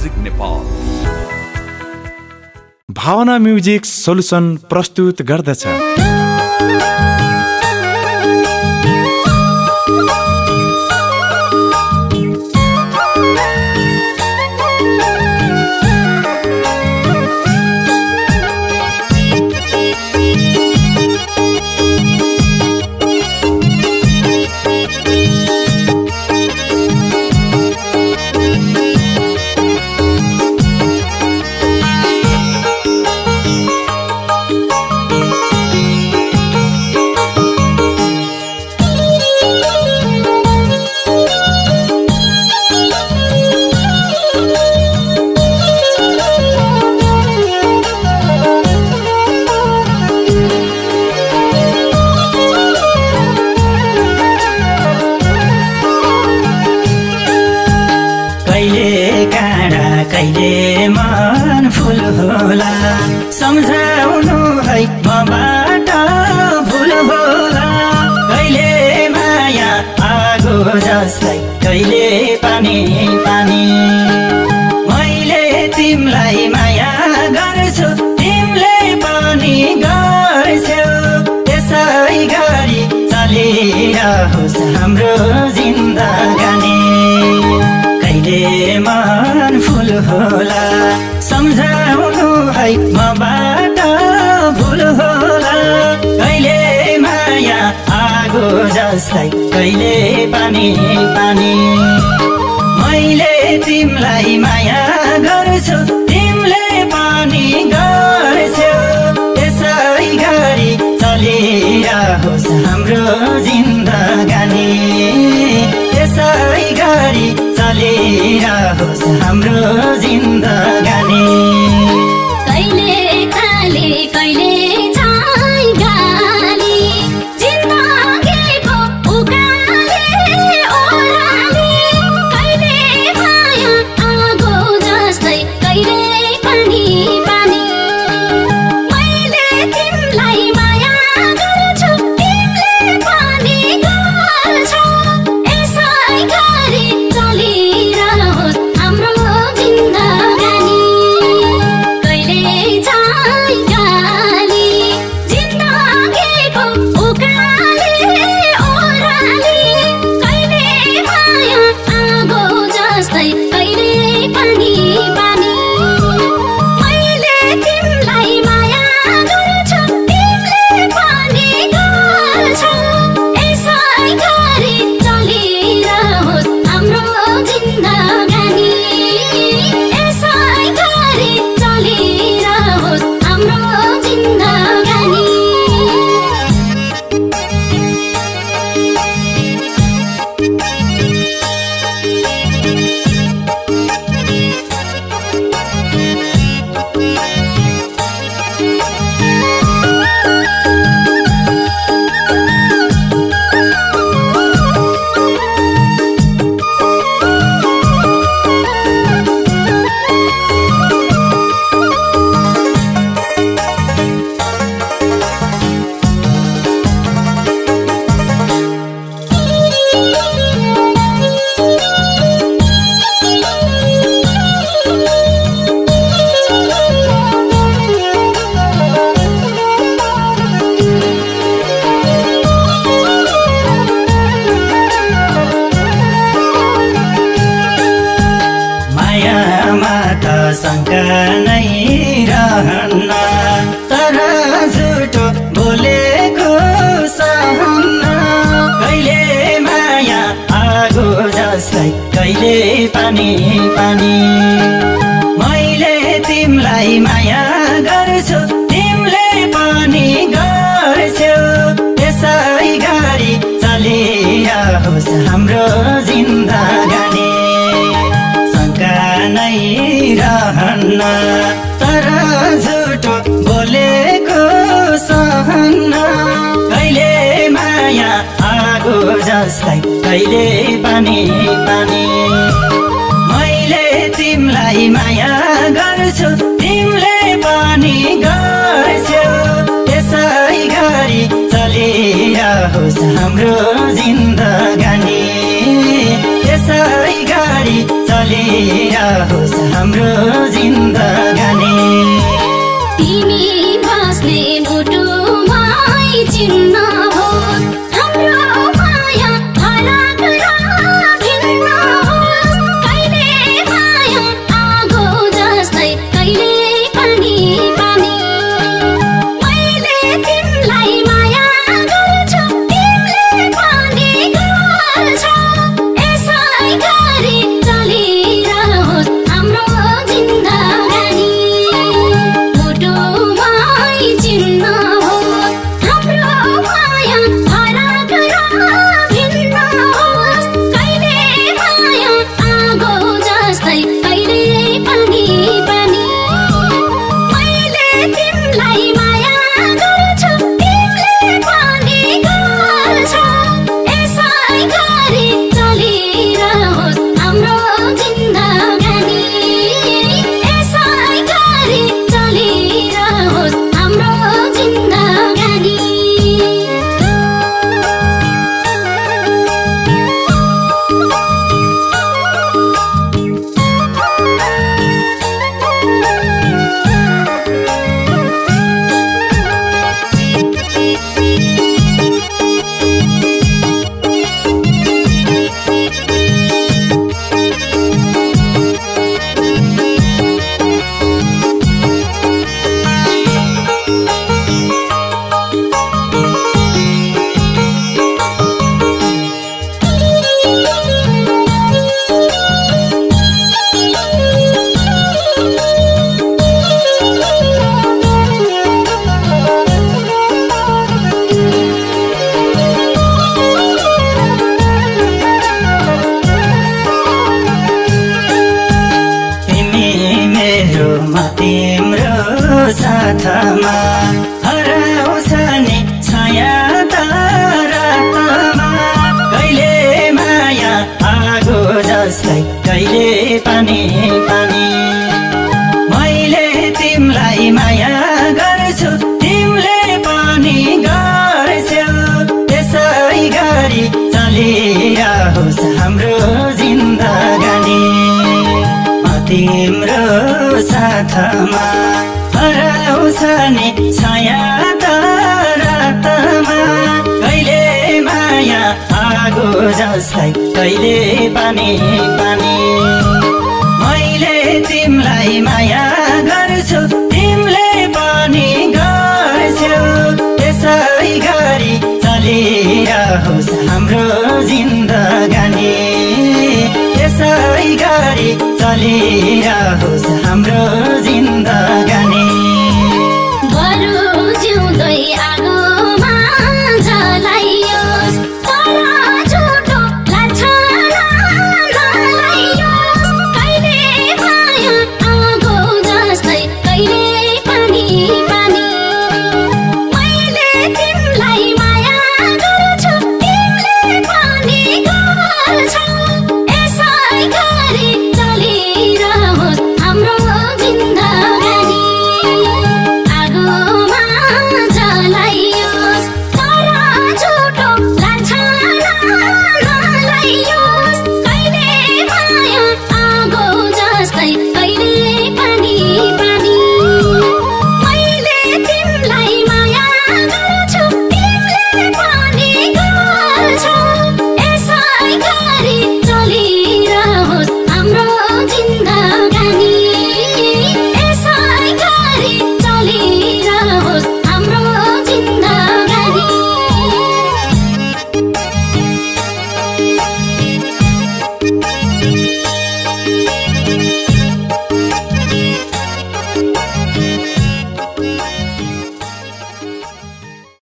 Music Nepal. भावना music solution प्रस्तुत गर्दछ। कहिले मन फुल होला सम्झाउनु है मबाट भुल होला। कहिले माया आगो जस्तै कहिले पानी पानी। मैले तिमलाई माया गर्छु तिमीले पनि गर्छौ। त्यसै गरी चलिरहोस् हाम्रो जिन्दगानी। कहिले मन फुल होला सम्झाउनु है मबाट भुल होला। कहिले माया आगो जस्तै कहिले पानी पानी। मैले तिमीलाई माया गर्छु तिमीले पनि गर्छौ। त्यसै गरी चलिरहोस् हाम्रो जिन्दगानी। त्यसै गरी चलिरहोस् हाम्रो जिन्दगानी। कहिले खाली कहिले छाई गाली जिन्दगीको उकाली ओह्राली। कहिले माया आगो जस्तै कहिले पानी पानी। मैले तिमीलाई माया गर्छु तिमीले पनि गर्छौ। यसै गरी चलिरहोस् हाम्रो जिन्दगानी। कहिले छाई गाली जिन्दगीको उकाली ओह्राली। कहिले माया आगो जस्तै कहिले पानी पानी। मैले तिमीलाई माया गर्छु तिमीले पनि गर्छौ। यसै गरी चलिरहोस् हाम्रो जिन्दगानी। यसै गरी चलिरहोस् हाम्रो जिन्दगानी। मायामा त शङ्का नै रहन्न तर झुटो बोलेको सहन्न। कहिले माया आगो जस्तै कहिले पानी पानी। मैले तिमीलाई माया गर्छु तिमीले पनि गर्छौ। त्यसै गरी चलिरहोस् हाम्रो जिन्दगानी। नै रहन्न तर झुटो बोलेको सहन्न। कहिले माया आगो जस्तै कहिले पानी पानी। मैले तिमीलाई माया गर्छु तिमीले पनि गर्छौ। त्यसै गरी चलिरहोस् हाम्रो जिन्दगानी। त्यसै गरी चलिरहोस् हाम्रो जिन्दगानी तिमी बस्ने मुटुमै चिन्न होस् हाम्रो माया फरक र भिन्न होस् कहिले माया आगो जस्तै कहिले पानी पानी मैले तिमीलाई माया गर्छु तिमीले पनि गर्छौ यसै गरी चलिरहोस् हाम्रो जिन्दगानी मुटुमै चिन्न होस् हाम्रो माया फरक र भिन्न होस् कहिले माया आगो जस्तै कहिले पानी पानी मैले तिमीलाई माया गर्छु तिमीले पनि गर्छौ यसै गरी चलिरहोस् हाम्रो जिन्दगानी यसै गरी चलिरहोस् हाम्रो जिन्दगानी तिमी मेरोमा तिम्रो साथमा हराउँछ नि छाया तारामा कहिले माया आगो जस्तै कहिले पानी पानी मैले तिमीलाई माया गर्छु तिमीले पनि गर्छौ यसै गरी चलिरहोस् हाम्रो जिन्दगानी तिम्रो साथमा हराउँछ नि छाया तारामा कहिले माया आगो जस्तै कहिले पानी पानी मैले तिमीलाई माया गर्छु तिमीले पनि गर्छौ यसै गरी चलिरहोस् हाम्रो जिन्दगानी यसै गरी चलिरहोस् हाम्रो